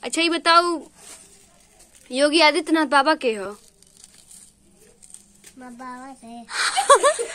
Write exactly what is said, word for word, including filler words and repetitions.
अच्छा ये बताओ, योगी आदित्यनाथ बाबा के हो? बाबा से